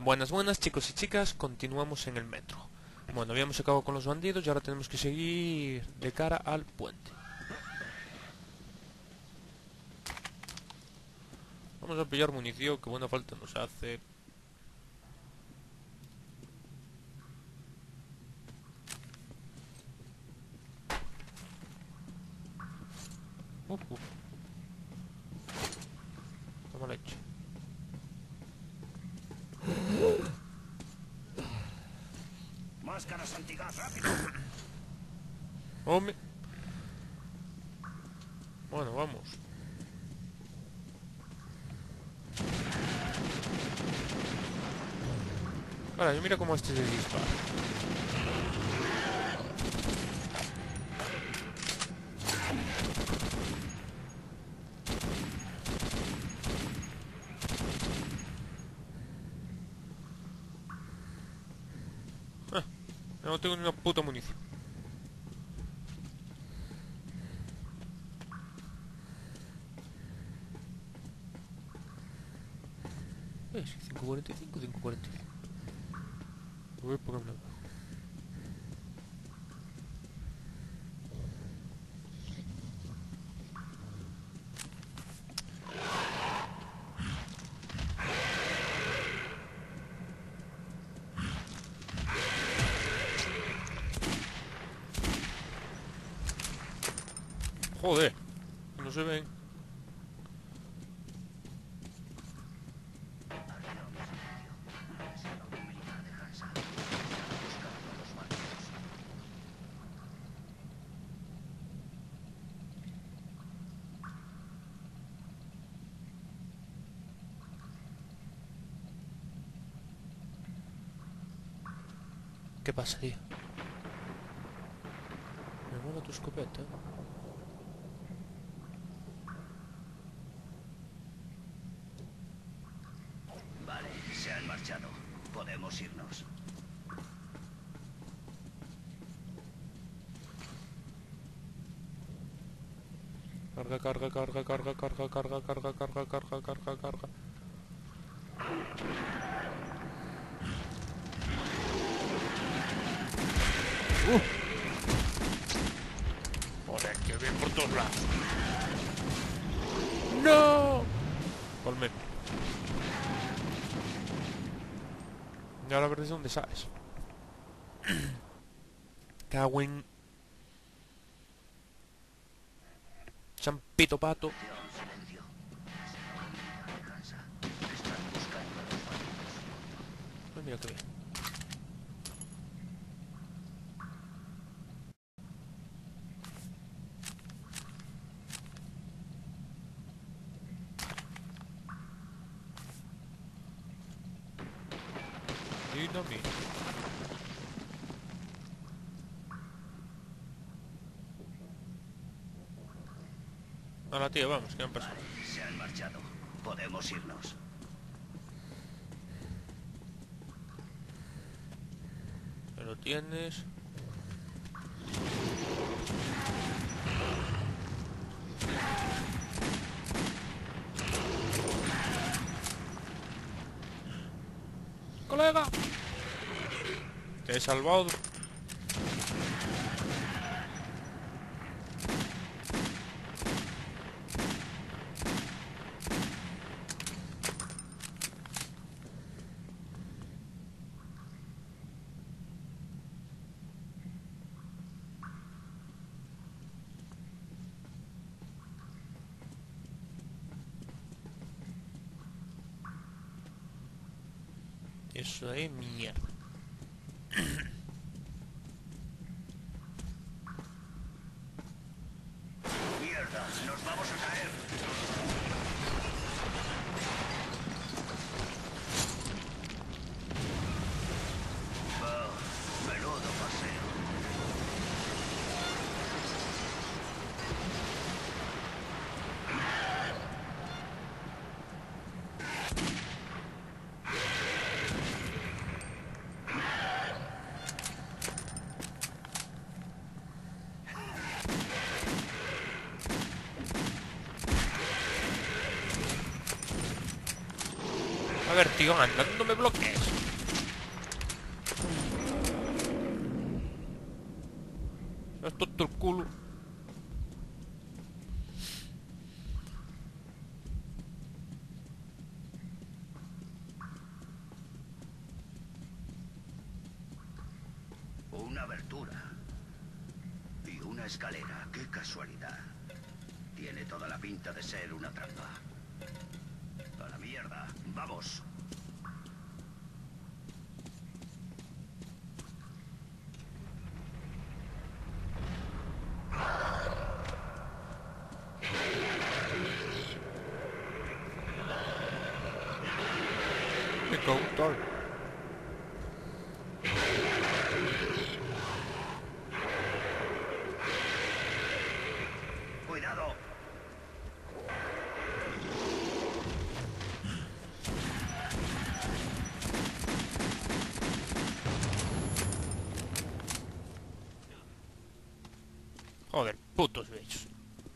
Buenas, buenas chicos y chicas, continuamos en el metro. Bueno, habíamos acabado con los bandidos y ahora tenemos que seguir de cara al puente. Vamos a pillar munición, que buena falta nos hace. Toma leche. Máscaras antigas, rápido. Hombre. Bueno, vamos. Ahora, mira cómo este se dispara. No tengo ni una puta munición. Sí, 5.45, 5.45. Voy por un lado. Joder, no se ven. ¿Qué pasa, tío? Me mola tu escopeta. Vale, se han marchado. Podemos irnos. Carga, carga, carga, carga, carga, carga, carga, carga, carga, carga, carga. Joder, que bien por todos lados. ¡No! Colme. Y ahora a ver desde dónde sales. Cago en... Champito pato. Silencio. Descansa. Están buscando a los bandidos. Pues mira que bien. Dinamita. Ahora, tío, vamos, que han pasado. Vale, se han marchado. Podemos irnos. Pero tienes... ¡Colega! Te he salvado. Eso es mierda. Mierda, nos vamos a caer. Oh, menudo paseo. ver, tío, anda, no me bloquees. Es tonto el culo. Una abertura. Y una escalera. Qué casualidad. Tiene toda la pinta de ser una trampa. A la mierda. Vamos. Me cago en tal. Cuidado. Joder, putos bichos.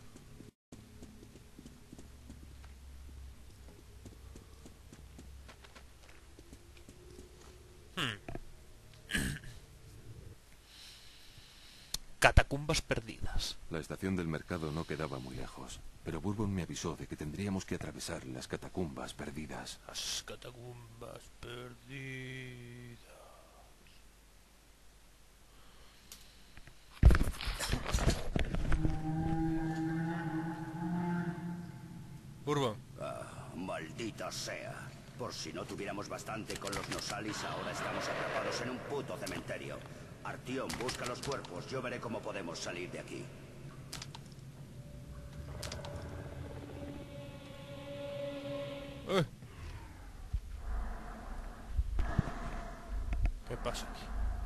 Catacumbas perdidas. La estación del mercado no quedaba muy lejos, pero Bourbon me avisó de que tendríamos que atravesar las catacumbas perdidas. Las catacumbas perdidas. Bourbon. Maldita sea. Por si no tuviéramos bastante con los Nosalis, ahora estamos atrapados en un puto cementerio. Artyom, busca los cuerpos. Yo veré cómo podemos salir de aquí. ¿Qué pasa aquí?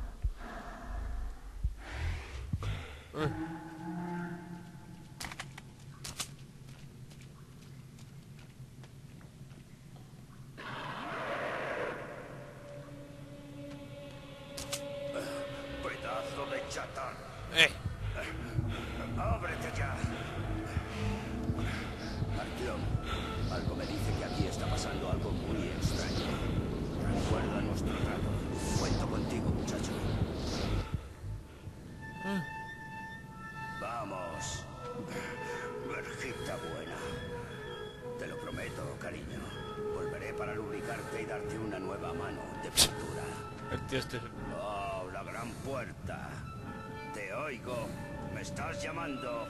Pedazo de chatán. ¡Ábrete ya! Artyom, algo me dice que aquí está pasando algo muy extraño. Recuerda nuestro trato. Cuento contigo, muchacho. Vamos. Verjita buena. Te lo prometo, cariño. Volveré para lubricarte y darte una nueva mano de pintura. El tío este... Oh, la gran puerta. Te oigo. ¿Me estás llamando?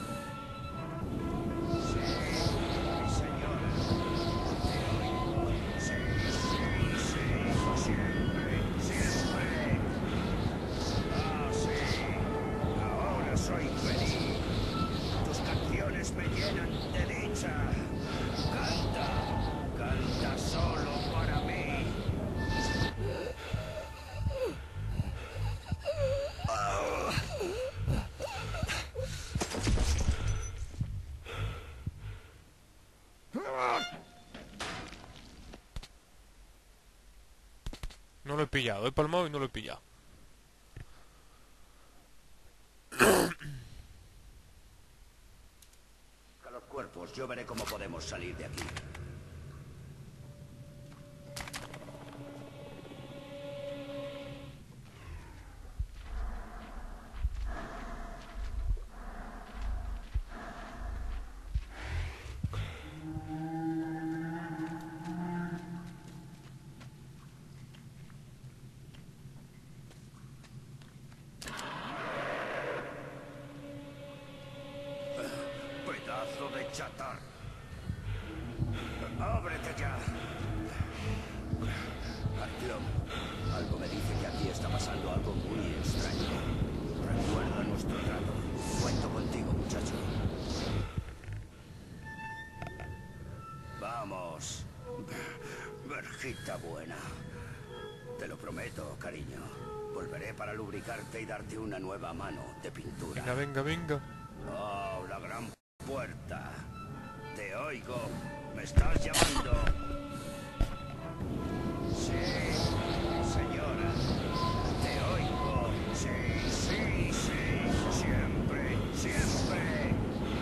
Sí, mi señora. Te oigo. Sí, sí, sí. Siempre, siempre. Ah, sí. Ahora soy feliz. Tus canciones me llenan de dicha. Canta. Canta solo para mí. No lo he pillado, he palmado y no lo he pillado. A los cuerpos, yo veré cómo podemos salir de aquí. Pedazo de chatán. ¡Ábrete ya! Artyom, algo me dice que aquí está pasando algo muy extraño. Recuerda nuestro trato. Cuento contigo, muchacho. Vamos. Verjita buena. Te lo prometo, cariño. Volveré para lubricarte y darte una nueva mano de pintura. Venga, venga, venga. Oh, la gran puerta. Te oigo. ¿Me estás llamando? Sí, señora. Te oigo. Sí, sí, sí. Siempre, siempre.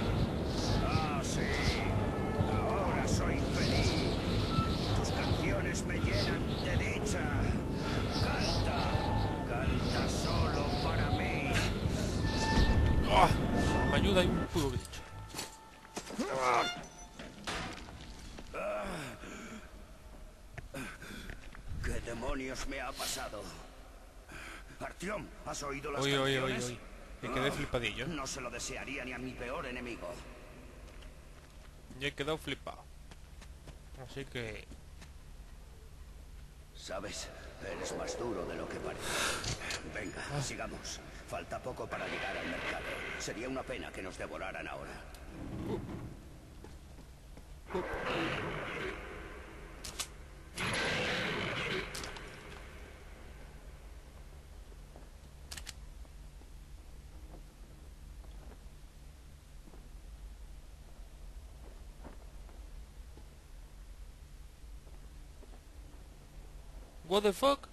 Ah, sí. Ahora soy feliz. Tus canciones ayuda y un puto bicho. ¿Qué demonios me ha pasado? Artyom, ¿has oído las Oye, canciones? Me quedé flipadillo. No se lo desearía ni a mi peor enemigo. Yo he quedado flipado. Así que... ¿Sabes? Eres más duro de lo que parece. Venga, sigamos. Falta poco para llegar al mercado. Sería una pena que nos devoraran ahora. What the fuck?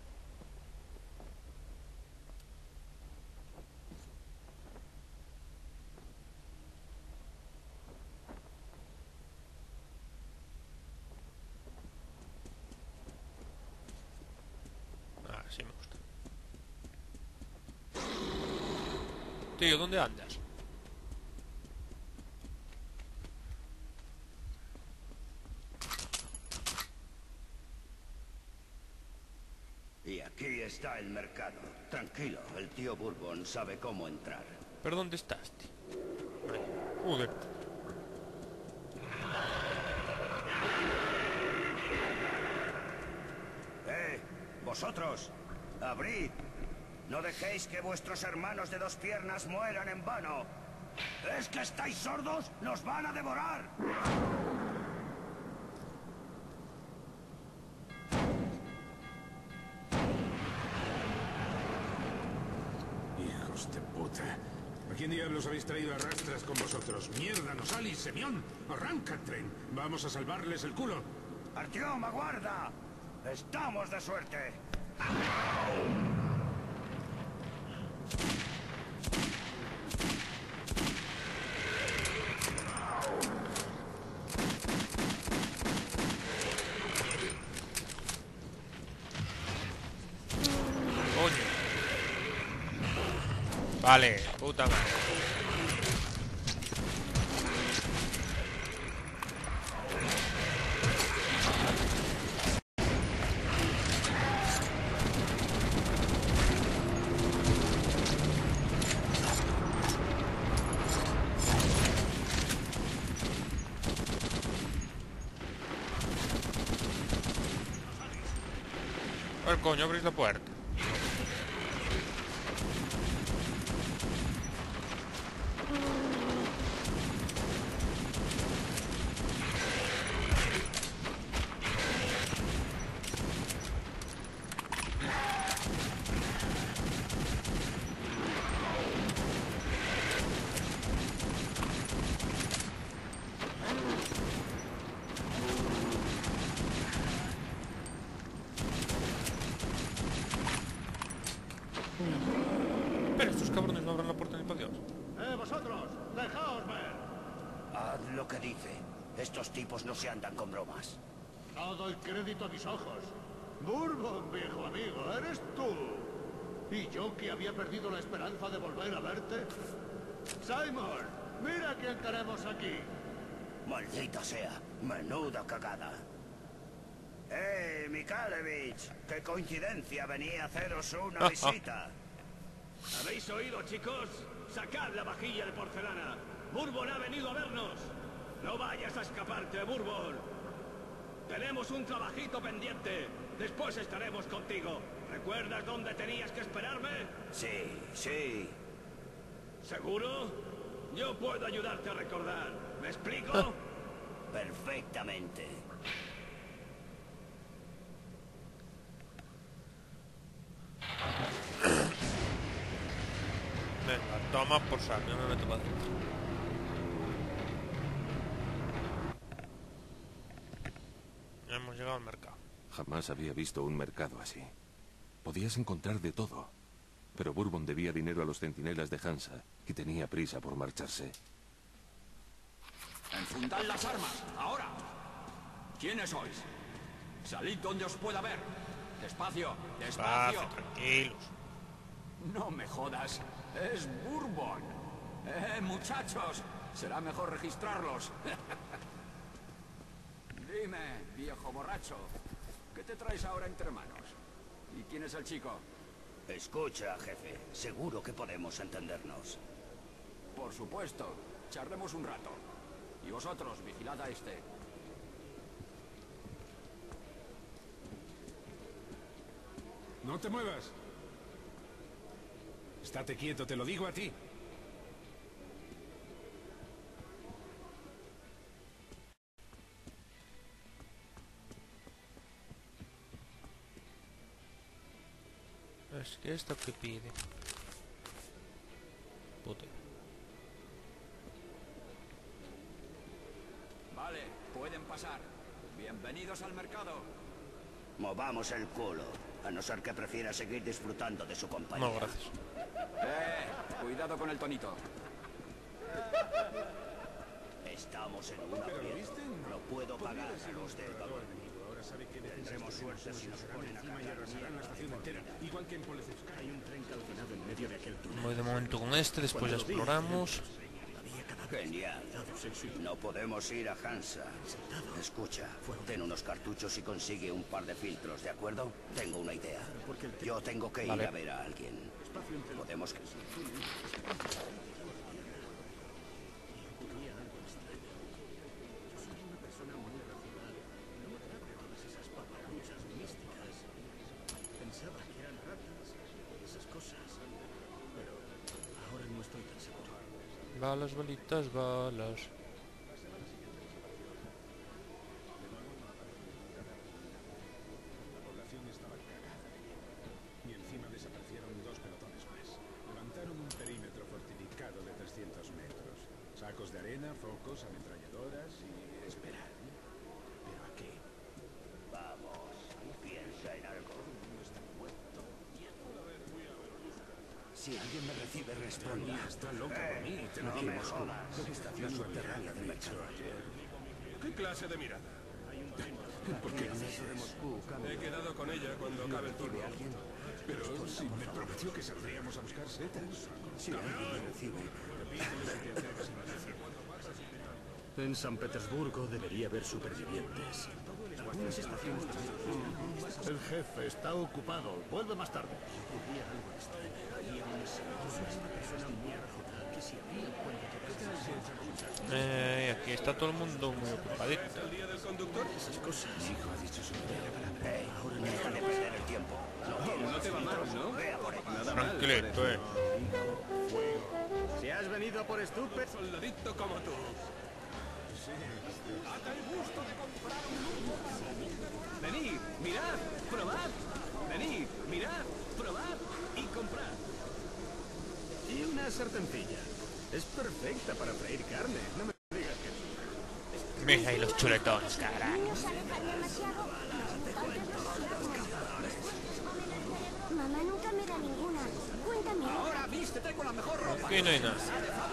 Ah, sí me gusta. Tío, ¿dónde andas? Y aquí está el mercado. Tranquilo, el tío Bourbon sabe cómo entrar. ¿Pero dónde estás, tío? Ay, joder. ¡Vosotros! ¡Abrid! No dejéis que vuestros hermanos de dos piernas mueran en vano. ¿Es que estáis sordos? ¡Nos van a devorar! Hijos de puta. ¿A quién diablos habéis traído a rastras con vosotros? ¡Mierda, Nosalis, Semyon! ¡Arranca el tren! ¡Vamos a salvarles el culo! ¡Artyom, aguarda! ¡Estamos de suerte! Coño. Vale, puta madre. A ver, coño, abrís la puerta. Pero estos cabrones no abran la puerta ni para Dios. ¡Vosotros! ¡Dejaos ver! Haz lo que dice. Estos tipos no se andan con bromas. No doy crédito a mis ojos. Bourbon, viejo amigo, eres tú. ¿Y yo que había perdido la esperanza de volver a verte? Simon, mira quién tenemos aquí. Maldita sea. Menuda cagada. Mikhalevich! ¡Qué coincidencia! Venía a haceros una visita. ¿Habéis oído, chicos? ¡Sacad la vajilla de porcelana! ¡Bourbon ha venido a vernos! ¡No vayas a escaparte, Bourbon! Tenemos un trabajito pendiente. Después estaremos contigo. ¿Recuerdas dónde tenías que esperarme? Sí, sí. ¿Seguro? Yo puedo ayudarte a recordar. ¿Me explico? Perfectamente. Venga, toma por saco, yo me meto para adentro. Hemos llegado al mercado. Jamás había visto un mercado así. Podías encontrar de todo. Pero Bourbon debía dinero a los centinelas de Hansa y tenía prisa por marcharse. ¡Enfundad las armas! ¡Ahora! ¿Quiénes sois? ¡Salid donde os pueda ver! ¡Despacio! ¡Despacio! Tranquilos. No me jodas. Es Bourbon. Muchachos, será mejor registrarlos. Dime, viejo borracho, ¿qué te traes ahora entre manos? ¿Y quién es el chico? Escucha, jefe. Seguro que podemos entendernos. Por supuesto. Charlemos un rato. Y vosotros, vigilad a este. No te muevas. Estate quieto, te lo digo a ti. Es que esto que pide. Puta. Vale, pueden pasar. Bienvenidos al mercado. Movamos el culo. A no ser que prefiera seguir disfrutando de su compañía. No, gracias. Cuidado con el tonito. Estamos en un aprieto. No puedo pagar a los del vagón. Tendremos suerte si nos ponen a cargar La estación entera, igual que en Polezevskaya. Hay un tren calcinado en medio de aquel túnel. Voy de momento con este, después ya exploramos. Genial. No podemos ir a Hansa. Escucha, ten unos cartuchos y consigue un par de filtros, ¿de acuerdo? Tengo una idea. Yo tengo que ir a ver a alguien. Podemos... Pensaba que eran ratas y esas cosas. Pero ahora no estoy tan seguro. Balas, balitas, balas. La población estaba cagada. Y encima desaparecieron 2 pelotones más. Levantaron un perímetro fortificado de 300 metros. Sacos de arena, focos, ametralladoras y... esperar. ¿Pero a qué? Vamos, piensa en algo. Si alguien me recibe, responda. Está loco por mí, te lo No digo. me jodas. Estación subterránea del mercado. ¿Qué clase de mirada? ¿Por qué? He quedado con ella cuando acabe el turno. Pero si me prometió que saldríamos a buscar setas. Si alguien me recibe, En San Petersburgo debería haber supervivientes. Algunas estaciones... El jefe está ocupado. Vuelve más tarde. Aquí está todo el mundo muy ocupadito. ¿Es el día del conductor? Esas cosas. Hijo ha dicho su ahora no deja de perder el tiempo. No te va mal, ¿no? Vea por ello. Tranquilito, Si has venido por estúpido... Soldadito como tú. Venid, mirad, probad. Venid, mirad, probad y comprad. Y una sartencilla. Es perfecta para freír carne. No me digas que... Mira ahí los chuletones, carajo. Mamá nunca me da ninguna. Cuéntame. Ahora vístete con la mejor ropa. Aquí no hay nada.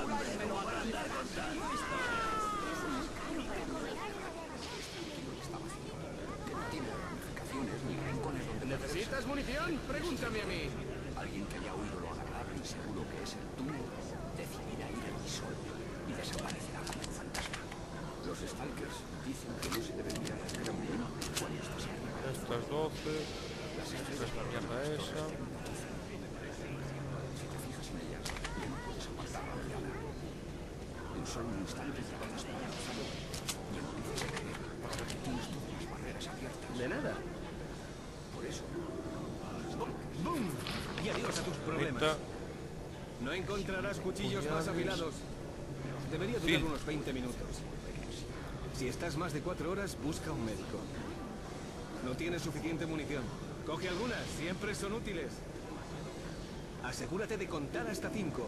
¿Necesitas munición? Pregúntame a mí. Alguien que haya oído lo agradable y seguro que es el túnel decidirá ir al sol y desaparecerá como un fantasma. Los Stalkers dicen que no se debe mirar a cara muy cuando estás arriba. Estas 12. Esta es la mierda esa. Si te fijas en ellas, ya no puedes apartar la mirada. En solo un instante te quedas paralizado y empiezas a creer que tienes todas las barreras abiertas. De nada. Por eso, ¡Bum! Y adiós a tus problemas. Esta. No encontrarás cuchillos más Puñales. afilados. Debería durar Fin. unos 20 minutos. Si estás más de 4 horas, busca un médico. No tienes suficiente munición. Coge algunas, siempre son útiles. Asegúrate de contar hasta 5.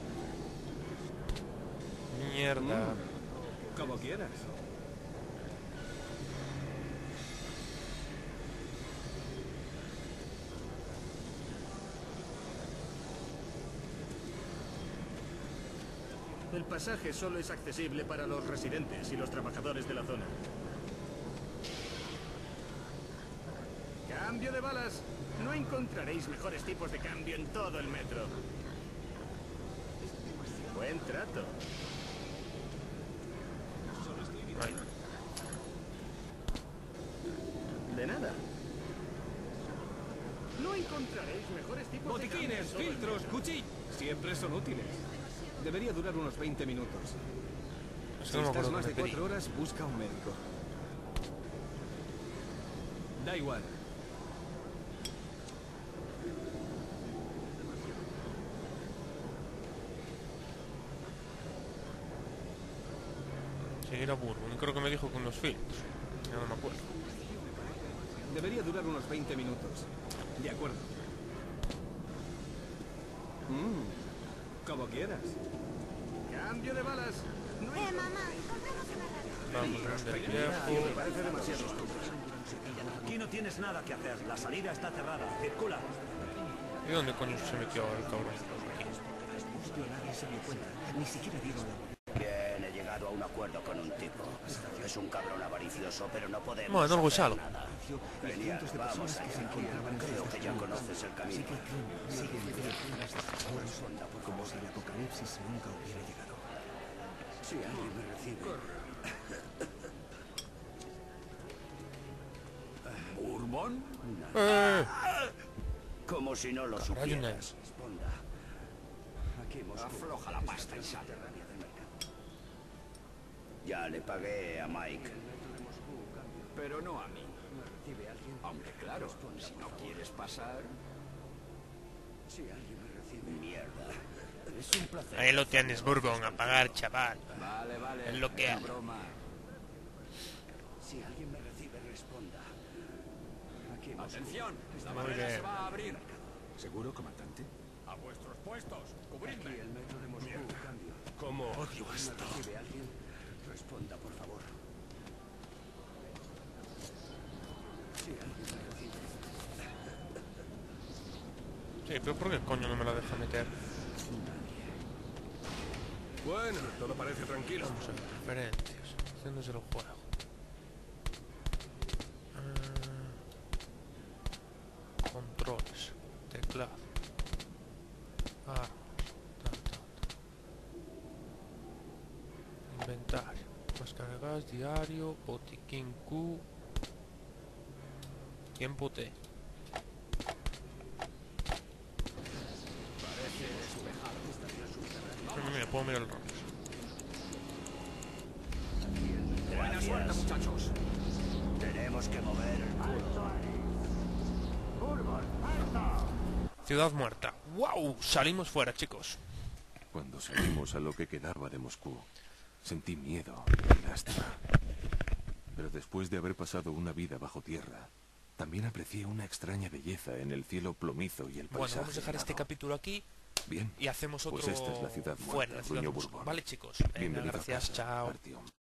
Mierda. Como quieras. El pasaje solo es accesible para los residentes y los trabajadores de la zona. ¡Cambio de balas! No encontraréis mejores tipos de cambio en todo el metro. Buen trato. Ahí. De nada. No encontraréis mejores tipos Botiquines, de carne en todo el filtros, mundo. cuchillos. Siempre son útiles. Debería durar unos 20 minutos. Es Si que no me estás acuerdo más que de me pedí. 4 horas, busca un médico. Da igual. Seguir a Bourbon. Creo que me dijo con unos filtros. Ya no me acuerdo. Debería durar unos 20 minutos. De acuerdo. Como quieras. Cambio de balas. Mamá, compramos una radio. Vamos, del viejo. Parece demasiado estúpido. Aquí no tienes nada que hacer. La salida está cerrada. Circula. ¿Y dónde coño se metió el cabrón? Aquí. Nadie se dio cuenta. Ni siquiera dieron la... Bien, he llegado a un acuerdo con un tipo. Es un cabrón avaricioso, pero no podemos Bueno, algo es hacer algo. nada. Y Genial, cientos de vamos personas que se allá. encontraban Creo que ya conoces el camino. Sigue el como si el apocalipsis nunca hubiera llegado. Si alguien me recibe. ¿Bourbon? Como si no lo Caray, supieras. Responda. Aquí Moscú. Afloja la pasta y sal. Ya le pagué a Mike. Pero no a mí. Hombre, claro. Si no quieres pasar... Si alguien me recibe. Mierda. Es un placer. Ahí lo tienes, Bourbon, a pagar, chaval. Vale, vale. Es lo que era hay. broma. Si alguien me recibe, responda. Aquí Moscú. Atención, la Muy barrera bien. se va a abrir. ¿Seguro, comandante? A vuestros puestos. Cubridme. Aquí el metro de Moscú. Cambio. ¿Cómo? ¿Me recibe alguien? Responda, por favor. Si alguien me recibe. Sí, pero ¿por qué coño no me la deja meter? Bueno, todo parece tranquilo. Vamos a ver, preferencias. Opciones del juego. Controles. Teclado. Armas. Inventario. Máscara de gas, diario, botiquín Q. Tiempo T. Mira, puedo mirar el reloj. Buena suerte, muchachos. Tenemos que mover el culo. Ciudad muerta. ¡Wow! Salimos fuera, chicos. Cuando salimos a lo que quedaba de Moscú, sentí miedo y lástima. Pero después de haber pasado una vida bajo tierra, también aprecié una extraña belleza en el cielo plomizo y el paisaje. Bueno, vamos a dejar este helado. capítulo aquí Bien, y hacemos otro pues esta es la ciudad muerta, fuera, la ciudad gruñó muerta. Bourbon. Vale, chicos. Venga, Bienvenido a gracias, casa, chao. Artyom.